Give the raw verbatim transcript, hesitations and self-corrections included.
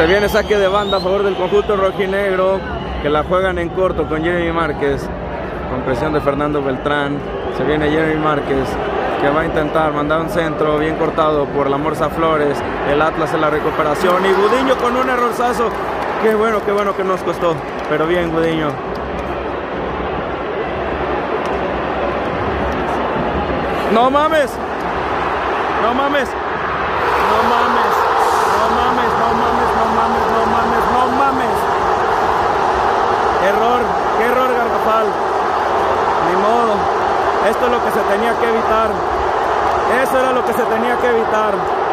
Se viene saque de banda a favor del conjunto rojinegro, que la juegan en corto con Jeremy Márquez, con presión de Fernando Beltrán. Se viene Jeremy Márquez, que va a intentar mandar un centro bien cortado por la Morsa Flores. El Atlas en la recuperación y Gudiño con un errorzazo. Qué bueno, qué bueno que nos costó, pero bien Gudiño. No mames, no mames, no mames, no mames, no mames, no mames, no mames, no mames. Error, qué error garrafal. Ni modo, esto es lo que se tenía que evitar. Eso era lo que se tenía que evitar.